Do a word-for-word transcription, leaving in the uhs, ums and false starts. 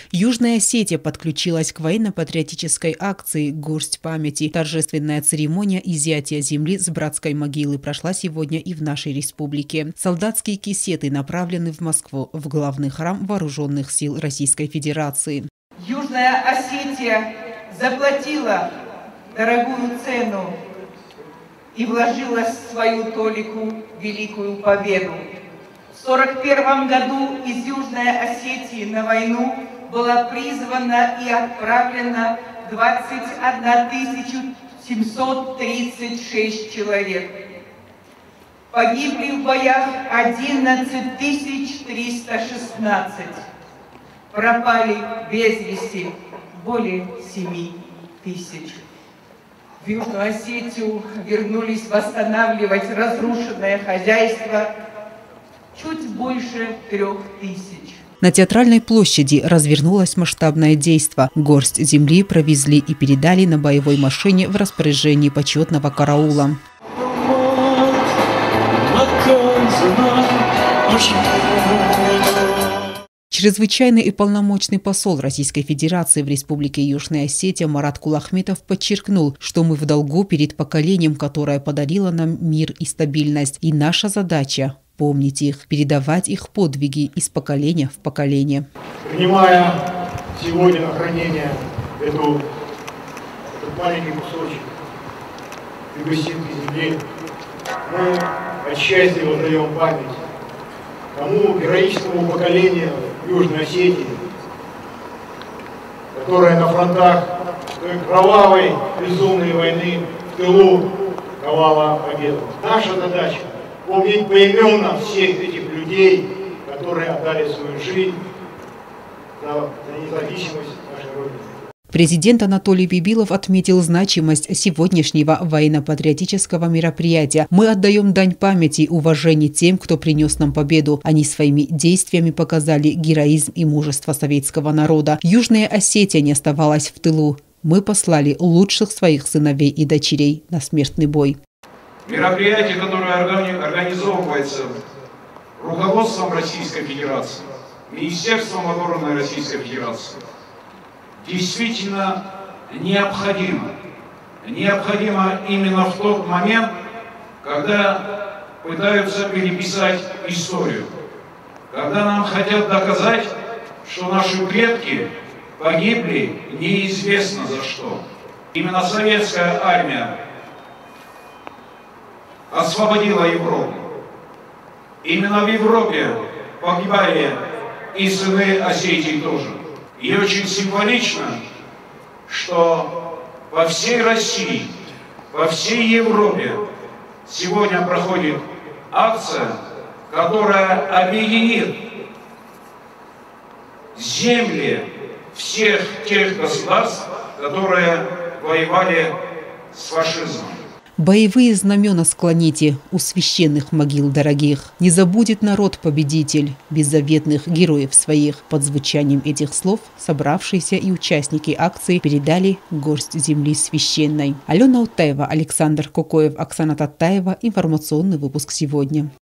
Южная Осетия подключилась к военно-патриотической акции «Горсть памяти». Торжественная церемония изъятия земли с братской могилы прошла сегодня и в нашей республике. Солдатские кисеты направлены в Москву, в главный храм Вооруженных сил Российской Федерации. Южная Осетия заплатила дорогую цену и вложила свою толику в великую победу. В сорок первом году из Южной Осетии на войну была призвана и отправлена двадцать одна тысяча семьсот тридцать шесть человек. Погибли в боях одиннадцать тысяч триста шестнадцать. Пропали без вести более семи тысяч. В Южную Осетию вернулись восстанавливать разрушенное хозяйство чуть больше трех тысяч. На Театральной площади развернулось масштабное действо. Горсть земли провезли и передали на боевой машине в распоряжении почетного караула. Чрезвычайный и полномочный посол Российской Федерации в Республике Южная Осетия Марат Кулахметов подчеркнул, что мы в долгу перед поколением, которое подарило нам мир и стабильность. И наша задача – помнить их, передавать их подвиги из поколения в поколение. Принимая сегодня на хранение эту, этот маленький кусочек гостинки земли, мы отчасти воздаем память тому героическому поколению Южной Осетии, которое на фронтах той кровавой, безумной войны в тылу ковала победу. Наша задача — помнить поименно всех этих людей, которые отдали свою жизнь за, за независимость нашей Родины. Президент Анатолий Бибилов отметил значимость сегодняшнего военно-патриотического мероприятия. Мы отдаем дань памяти и уважения тем, кто принес нам победу. Они своими действиями показали героизм и мужество советского народа. Южная Осетия не оставалась в тылу. Мы послали лучших своих сыновей и дочерей на смертный бой. Мероприятие, которое организовывается руководством Российской Федерации, Министерством обороны Российской Федерации, действительно необходимо. Необходимо именно в тот момент, когда пытаются переписать историю. Когда нам хотят доказать, что наши предки погибли неизвестно за что. Именно советская армия освободила Европу. Именно в Европе погибали и сыны Осетии тоже. И очень символично, что по всей России, по всей Европе сегодня проходит акция, которая объединит земли всех тех государств, которые воевали с фашизмом. Боевые знамена склоните у священных могил дорогих. Не забудет народ-победитель беззаветных героев своих. Под звучанием этих слов собравшиеся и участники акции передали горсть земли священной. Алена Утаева, Александр Кокоев, Оксана Татаева. Информационный выпуск сегодня.